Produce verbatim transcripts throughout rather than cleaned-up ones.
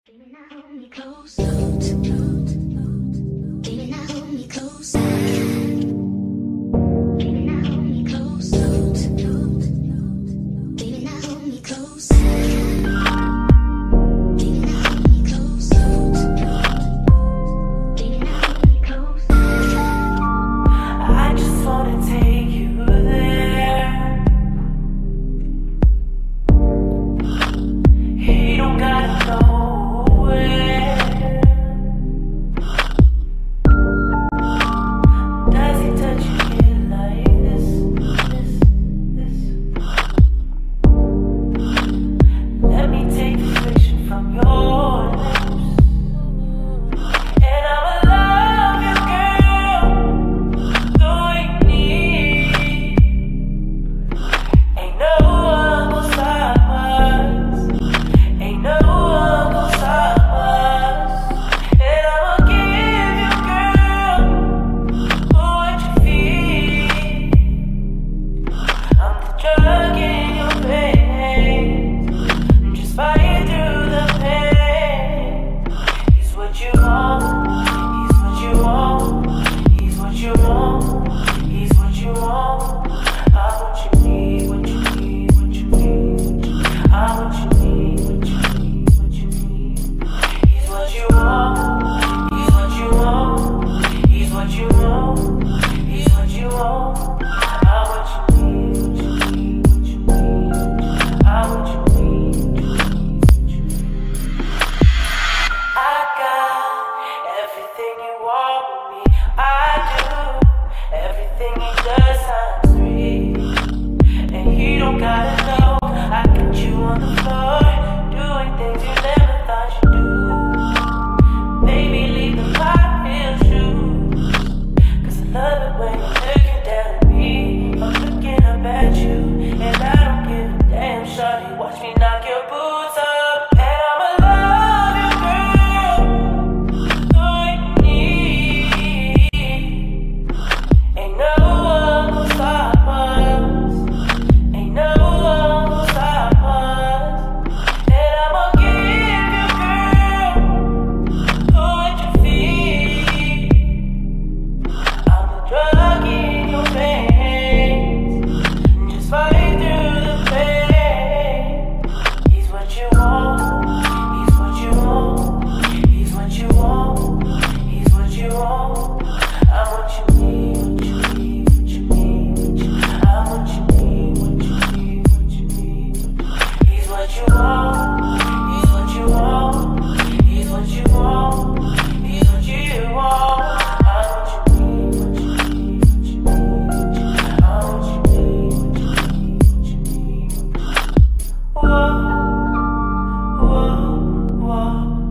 Baby, now hold me close. Baby, now hold me close. Baby, now hold me close. Baby, now hold me close. Baby, now hold me close. Baby, now hold me close. I just wanna take you there. He don't gotta know. Does he touch you here like this, this, this? Let me take the friction from your lips, and I'ma love you, girl, the way you need. Ain't no one gonna stop us. Ain't no one gonna stop us. And I'ma give you, girl, what you feel. I'm the drug in your veins, just fighting through the pain. He's what you want, he's what you want, he's what you want, he's what you want. I'm what you need, what you need, what you need. I'm what you need, what you need, what you need. He's what you want, he's what you want, he's what you want, he's what you want. I'm what you need, what you need, what you need. I'm what you need, what you need, what you need. I got everything you want with me. I do everything he does times three, and he don't gotta know. I got you on the floor, doing things you never thought you'd do. Baby, leave the high heel shoes, 'cause I love it when you're looking down at me. I'm looking up at you, and I don't give a damn. Shawty, watch me knock your boots up, and I'ma love you, girl, the way you need. Ain't no one gonna stop us. Ain't no one gonna stop us. And I'ma give you, girl, what you feel. I'm the drug in your veins, just fighting through the pain. He's what you want, he's what you want, he's what you want, he's what you want. I'm what you need, what you need, what you need, what you need. I'm what you need, what you need, what you need. He's what you want, he's what you want, he's what you want, he's what you want. I'm what you need, what you need, what you need. I'm what you need, what you need, what you need. Whoa, whoa, whoa,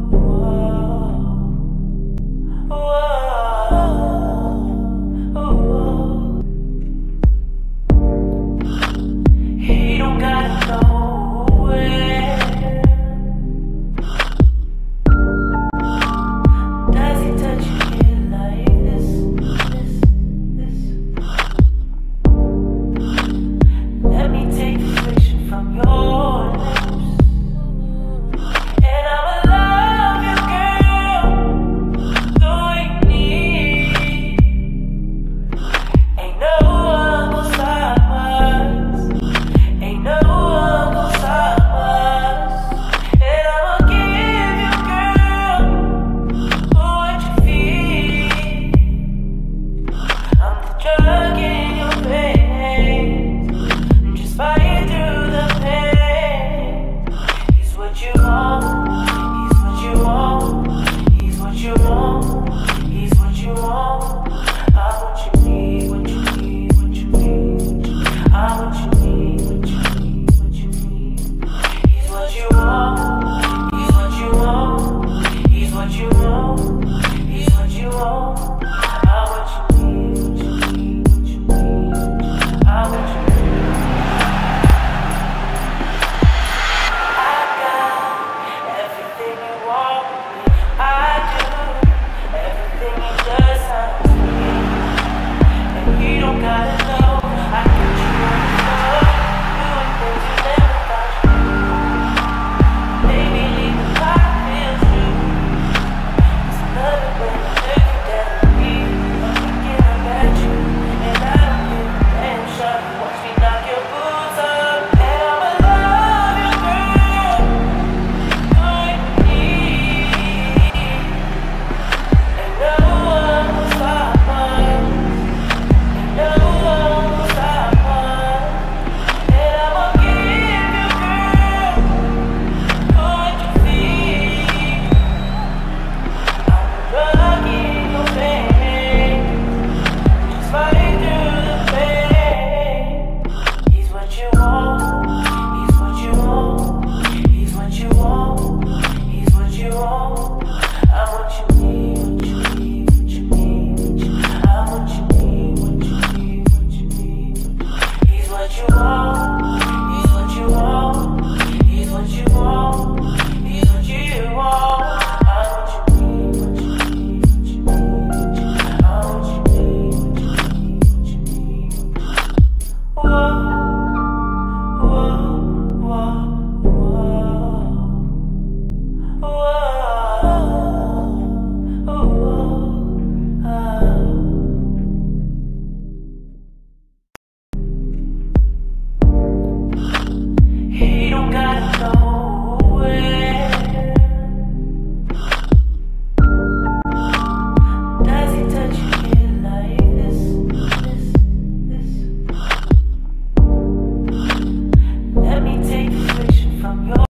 whoa, whoa. He don't gotta know it. Does he touch you here like this, this, this? Let me take the friction from your lips, and I'ma love you, girl, the way you need. Ain't no one gonna stop us. Ain't no one gonna stop us. And I'ma give you, girl, what you feel. I'm the drug in your veins, just fighting through the pain. He's what you want,